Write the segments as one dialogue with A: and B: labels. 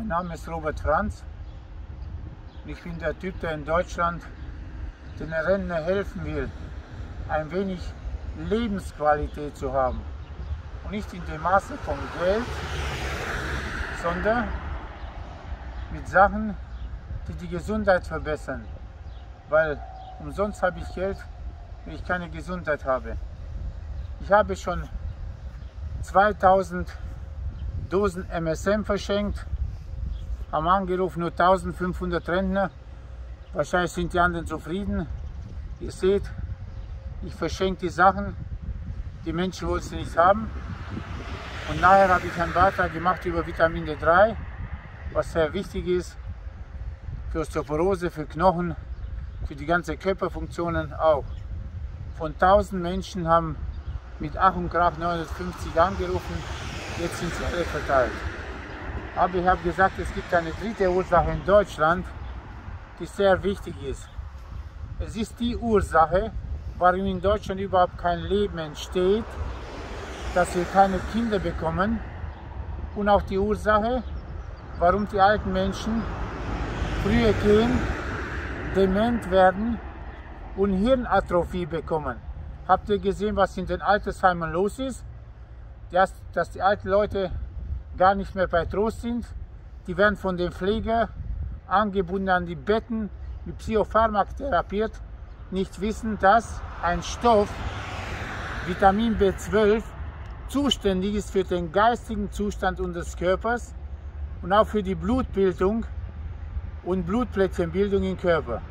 A: Mein Name ist Robert Franz und ich bin der Typ, der in Deutschland den Rentnern helfen will, ein wenig Lebensqualität zu haben. Und nicht in dem Maße von Geld, sondern mit Sachen, die die Gesundheit verbessern. Weil umsonst habe ich Geld, wenn ich keine Gesundheit habe. Ich habe schon 2000 Dosen MSM verschenkt, haben angerufen, nur 1500 Rentner. Wahrscheinlich sind die anderen zufrieden. Ihr seht, ich verschenke die Sachen, die Menschen wollen sie nicht haben. Und nachher habe ich einen Beitrag gemacht über Vitamin D3, was sehr wichtig ist für Osteoporose, für Knochen, für die ganzen Körperfunktionen auch. Von 1000 Menschen haben mit Ach und Krach 950 angerufen, jetzt sind sie alle verteilt. Aber ich habe gesagt, es gibt eine dritte Ursache in Deutschland, die sehr wichtig ist. Es ist die Ursache, warum in Deutschland überhaupt kein Leben entsteht, dass wir keine Kinder bekommen, und auch die Ursache, warum die alten Menschen früher gehen, dement werden und Hirnatrophie bekommen. Habt ihr gesehen, was in den Altersheimen los ist? Dass die alten Leute gar nicht mehr bei Trost sind. Die werden von den Pflegern angebunden an die Betten, mit Psychopharmaka therapiert, nicht wissen, dass ein Stoff, Vitamin B12, zuständig ist für den geistigen Zustand unseres Körpers und auch für die Blutbildung und Blutplättchenbildung im Körper.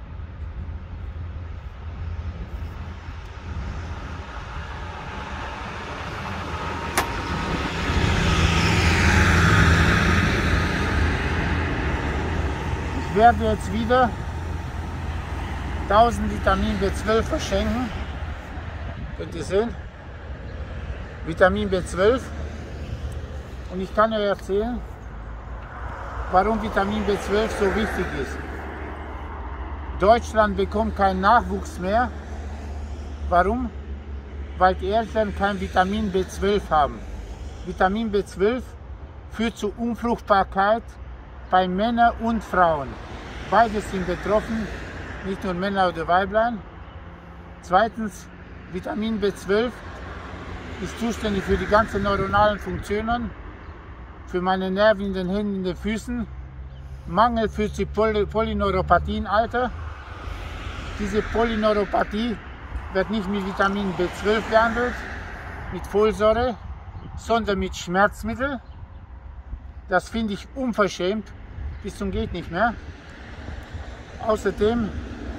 A: Ich werde jetzt wieder 1000 Vitamin B12 verschenken. Könnt ihr sehen? Vitamin B12. Und ich kann euch erzählen, warum Vitamin B12 so wichtig ist. Deutschland bekommt keinen Nachwuchs mehr. Warum? Weil die Eltern kein Vitamin B12 haben. Vitamin B12 führt zu Unfruchtbarkeit bei Männern und Frauen. Beide sind betroffen, nicht nur Männer oder Weiblein. Zweitens, Vitamin B12 ist zuständig für die ganzen neuronalen Funktionen, für meine Nerven in den Händen, in den Füßen. Mangel führt zu Polyneuropathie im Alter. Diese Polyneuropathie wird nicht mit Vitamin B12 behandelt, mit Folsäure, sondern mit Schmerzmittel. Das finde ich unverschämt, bis zum geht nicht mehr. Außerdem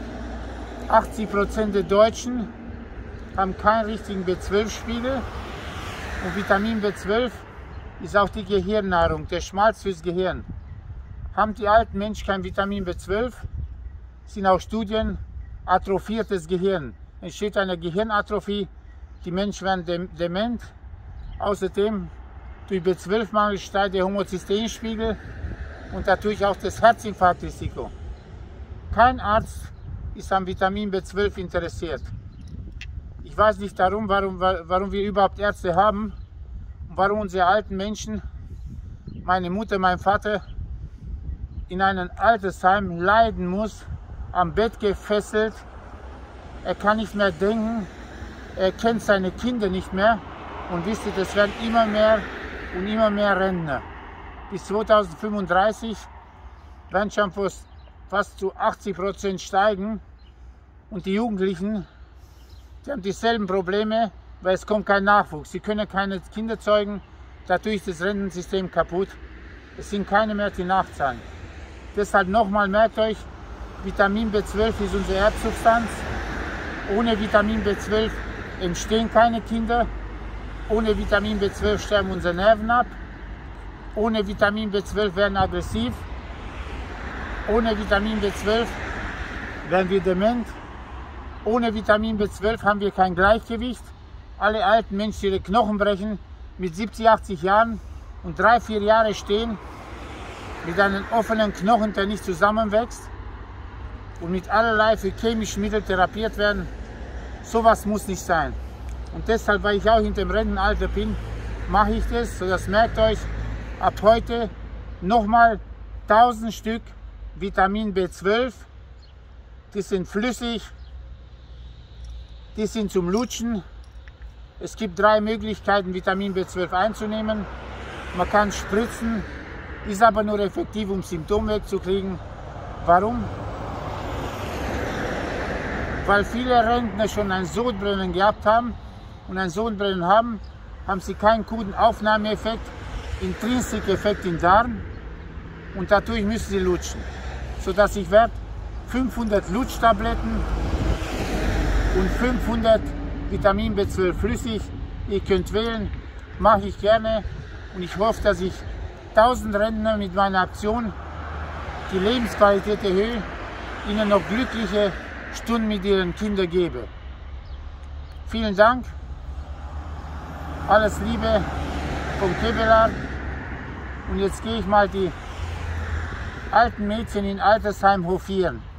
A: 80% der Deutschen haben keinen richtigen B12-Spiegel, und Vitamin B12 ist auch die Gehirnnahrung, der Schmalz fürs Gehirn. Haben die alten Menschen kein Vitamin B12, sind auch Studien, atrophiertes Gehirn. Entsteht eine Gehirnatrophie, die Menschen werden dement. Außerdem durch B12-Mangel steigt der Homozysteinspiegel und dadurch auch das Herzinfarktrisiko. Kein Arzt ist am Vitamin B12 interessiert. Ich weiß nicht darum, warum wir überhaupt Ärzte haben und warum unsere alten Menschen, meine Mutter, mein Vater, in einem Altersheim leiden muss, am Bett gefesselt. Er kann nicht mehr denken, er kennt seine Kinder nicht mehr, und wisst ihr, das werden immer mehr und immer mehr Rentner. Bis 2035 werden schon fast zu 80% steigen, und die Jugendlichen, die haben dieselben Probleme, weil es kommt kein Nachwuchs. Sie können keine Kinder zeugen, dadurch ist das Rentensystem kaputt. Es sind keine mehr, die nachzahlen. Deshalb nochmal, merkt euch, Vitamin B12 ist unsere Erbsubstanz. Ohne Vitamin B12 entstehen keine Kinder. Ohne Vitamin B12 sterben unsere Nerven ab. Ohne Vitamin B12 werden wir aggressiv. Ohne Vitamin B12 werden wir dement. Ohne Vitamin B12 haben wir kein Gleichgewicht. Alle alten Menschen ihre Knochen brechen mit 70, 80 Jahren und 3, 4 Jahre stehen mit einem offenen Knochen, der nicht zusammenwächst, und mit allerlei für chemische Mittel therapiert werden. Sowas muss nicht sein. Und deshalb, weil ich auch in dem Rentenalter bin, mache ich das. So, das merkt euch, ab heute nochmal 1000 Stück Vitamin B12, die sind flüssig, die sind zum Lutschen. Es gibt 3 Möglichkeiten, Vitamin B12 einzunehmen. Man kann spritzen, ist aber nur effektiv, um Symptome wegzukriegen. Warum? Weil viele Rentner schon ein Sodbrennen gehabt haben und ein Sodbrennen haben sie keinen guten Aufnahmeeffekt, Intrinsikeffekt im Darm und dadurch müssen sie lutschen. Sodass ich werde 500 Lutschtabletten und 500 Vitamin B12 flüssig. Ihr könnt wählen, mache ich gerne und ich hoffe, dass ich 1000 Rentner mit meiner Aktion die Lebensqualität erhöhe, ihnen noch glückliche Stunden mit ihren Kindern gebe. Vielen Dank, alles Liebe vom Kevlar und jetzt gehe ich mal die alten Mädchen in Altersheim hofieren.